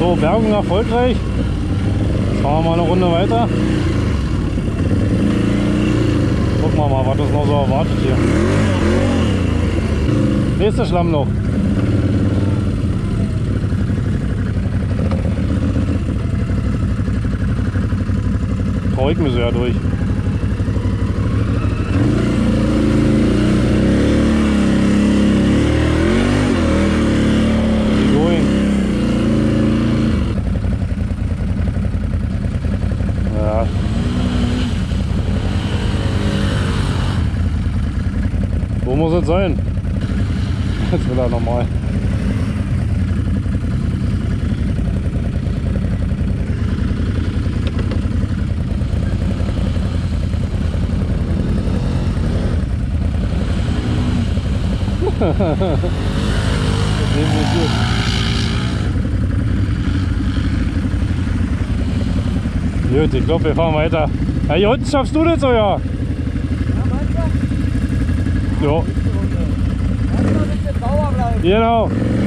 So, Bergung erfolgreich. Jetzt fahren wir mal eine Runde weiter. Gucken wir mal, was uns noch so erwartet hier. Nächstes Schlammloch. Trau ich mir so ja durch. Ja. Wo muss es sein? Jetzt will er nochmal. Das nehmen wir gut. Gut, ich glaube, wir fahren weiter. Ja, hier unten schaffst du das so, ja? Jo. Genau.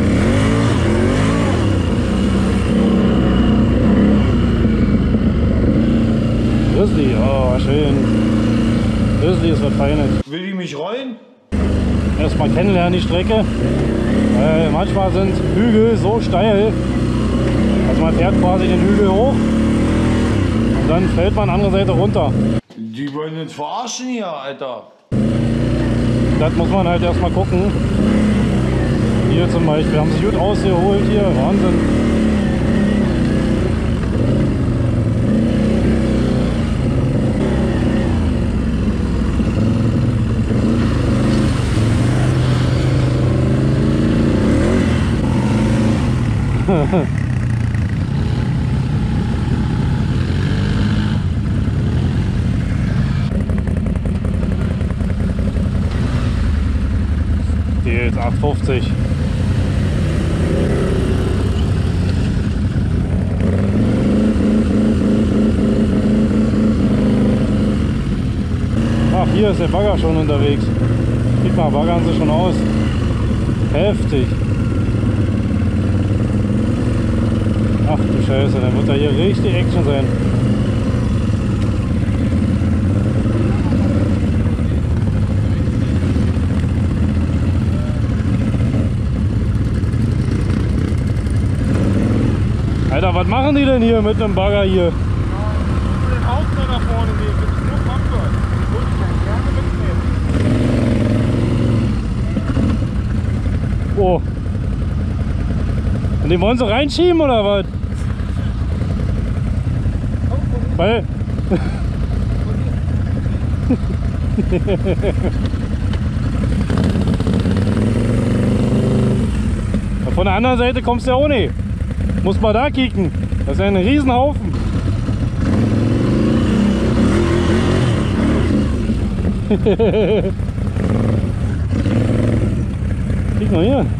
Grizzly, oh schön. Grizzly ist was Feines. Will die mich rollen? Erstmal kennenlernen die Strecke. Manchmal sind Hügel so steil. Also man fährt quasi den Hügel hoch und dann fällt man andere Seite runter. Die wollen uns verarschen hier, Alter. Das muss man halt erstmal gucken. Hier zum Beispiel haben sie gut ausgeholt hier, Wahnsinn. Die jetzt 8,50. Ach, hier ist der Bagger schon unterwegs. Guck mal, baggern sie schon aus. Heftig. Ach du Scheiße, dann wird da hier richtig Action sein. Alter, was machen die denn hier mit dem Bagger hier? Den Hauptmann nach vorne nehmen, das ist nur Frankfurt. Würde ich dann gerne mitnehmen. Oh. Und den wollen sie reinschieben oder was? Weil. Von der anderen Seite kommst du ja auch nicht. Muss mal da kicken. Das ist ja ein Riesenhaufen. Kick mal hier.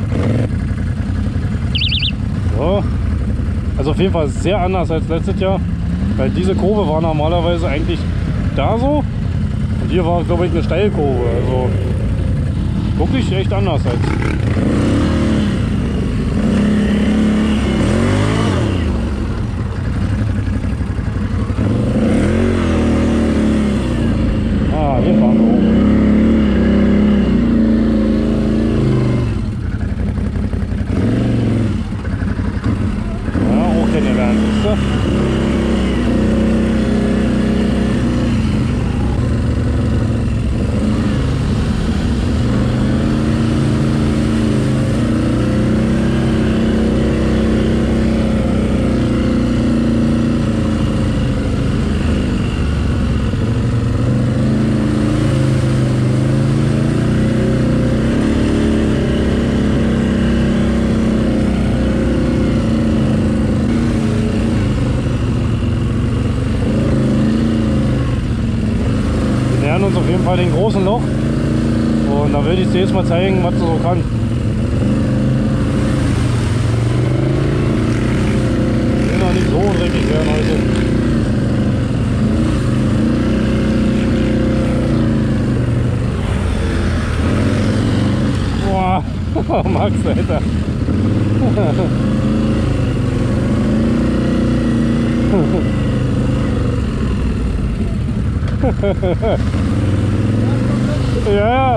So. Also auf jeden Fall sehr anders als letztes Jahr. Weil diese Kurve war normalerweise eigentlich da so. Und hier war, glaube ich, eine Steilkurve. Also wirklich echt anders als. Hier fahren wir hoch. Ja, auch kennengelernt, wisst ihr? Uns auf jeden Fall den großen Loch und da würde ich dir jetzt mal zeigen, was du so kann. Will noch nicht so dreckig werden heute. Boah, Max, Alter. Ja.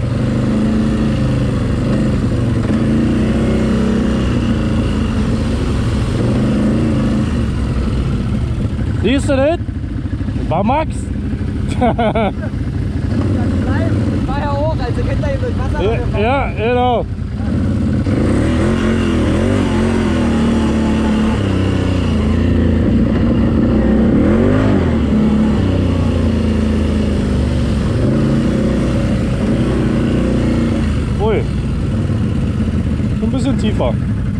Siehst du das? War Max. War ja hoch, also könnt ihr durch Wasser gefahren. Ja, genau. Ui. Ein bisschen tiefer.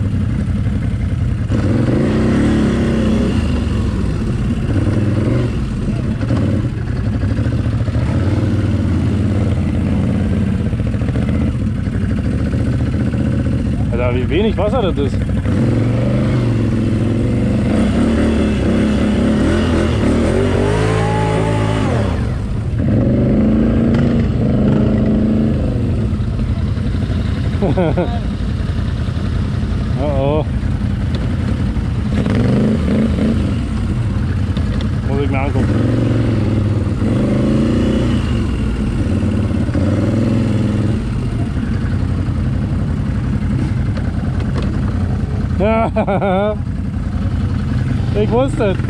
Alter, wie wenig Wasser das ist. Oh. Muss ich mir angucken. Ja, ich wusste es.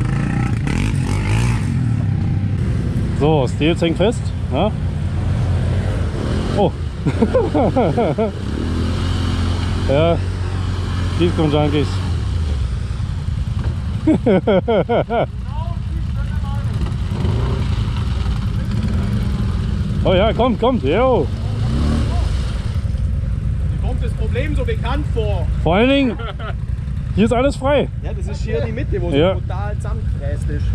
So, Stils hängt fest. Ja. Oh. Ja, Tiefgrund Junkies. Oh ja, kommt, jo. Mir kommt das Problem so bekannt vor. Vor allen Dingen, hier ist alles frei. Ja, das ist hier die Mitte, wo so Ja. total zusammengefräst ist.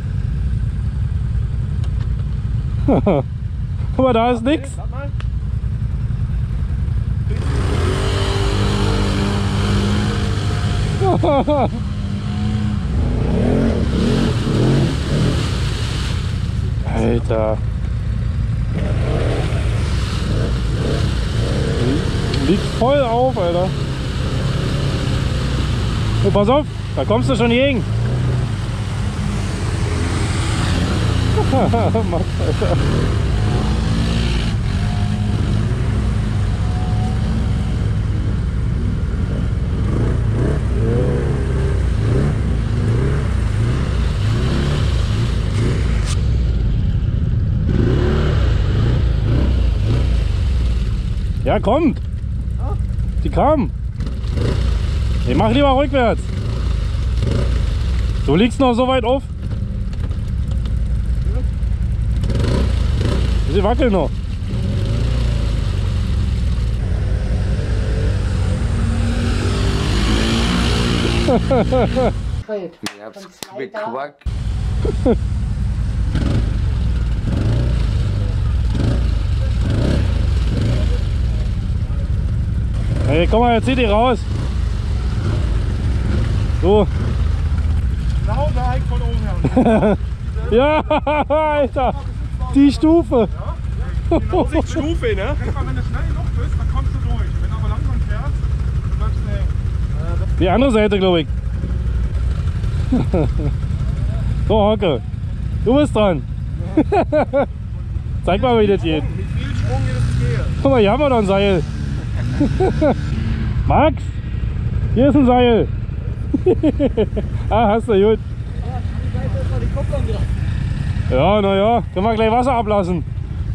Aber da ist nichts. Warte mal. Alter. Liegt voll auf, Alter. Oh, pass auf, da kommst du schon gegen. Max, Alter. Ja, kommt! Die kam! Ich mach lieber rückwärts! Du liegst noch so weit auf! Sie wackelt noch! Ich hab's bequackt. Hey, komm mal, jetzt zieh die raus! So! Genau da eigentlich von oben her. Ja, Alter! Die Stufe! Stufe, ne? Wenn du schnell genug bist, dann kommst du durch. Wenn du aber langsam fährst, dann bleibst du hängen. Die andere Seite, glaube ich. So, Hocke. Du bist dran. Zeig mal, wie das geht. Mit viel Schwung geht es gehen. Guck mal, hier haben wir doch ein Seil. Max, hier ist ein Seil. Ah, hast du gut. Ja, naja, können wir gleich Wasser ablassen.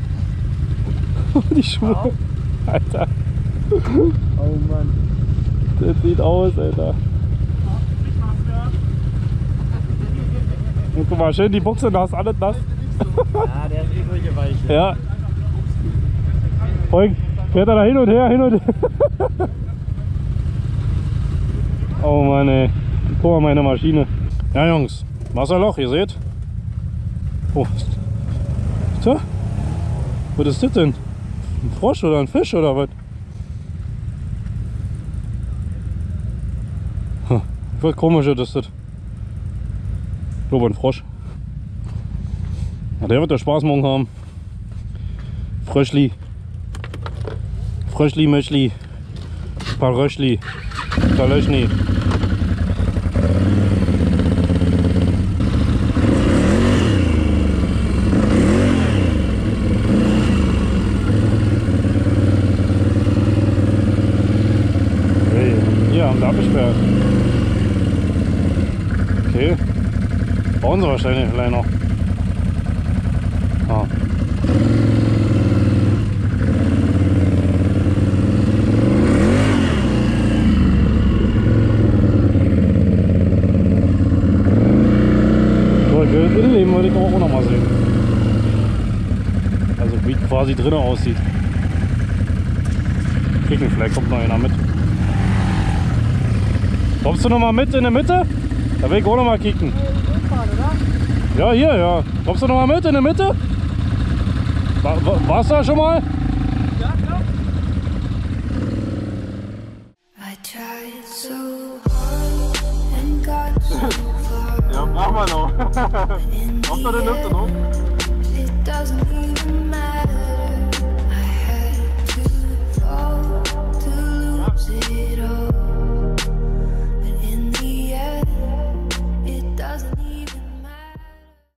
Die Schuhe. Alter. Oh Mann. Das sieht aus, Alter. Und guck mal, schön die Buchse nass, alles nass. Ja, der ist eh durchgeweicht. Ja. Folgt, fährt er da hin und her, Oh Mann, ey. Guck mal, meine Maschine. Ja, Jungs, Wasserloch, ihr seht. Oh. So. Was ist das denn? Ein Frosch oder ein Fisch oder was? Was komisches ist das? Ich glaube, ein Frosch. Ja, der wird ja Spaß morgen haben. Fröschli. Fröschli, Möschli. Paröschli. Talöschni. haben sie abgesperrt. Okay. Bauen sie wahrscheinlich vielleicht noch. Ah. So, Innenleben würde ich auch noch mal sehen. Also wie quasi drinnen aussieht. Kicken, vielleicht kommt noch einer mit. Kommst du noch mal mit in der Mitte? Da will ich auch noch mal kicken. Ja, hier, ja. Kommst du noch mal mit in der Mitte? Warst du da schon mal? Ja, klar. Ja, brauchen wir noch. Braucht ihr den Lüfter noch?